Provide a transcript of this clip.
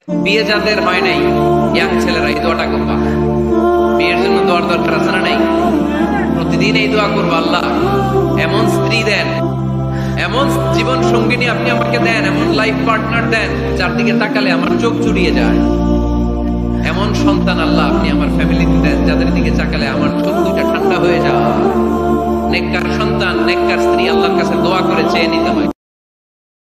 বিয়ে যাদের হয় নাই, ইয়াং ছেলেরা এই দোয়াটা করবা। বিয়ের জন্য দোয়ার দরকার আছে না নাই? প্রতিদিন এই দোয়া করবা, আল্লাহ এমন স্ত্রী দেন, এমন জীবন সঙ্গিনী আপনি আমাকে দেন, এমন লাইফ পার্টনার দেন যার দিকে তাকালে আমার চোখ জুড়িয়ে যায়। এমন সন্তান আল্লাহ আপনি আমার ফ্যামিলিতে দেন যাদের দিকে তাকালে আমার চোখ দুইটা ঠান্ডা হয়ে যায়। নেককার সন্তান, নেককার স্ত্রী আল্লাহর কাছে দোয়া করে চেয়ে নিতে হয়।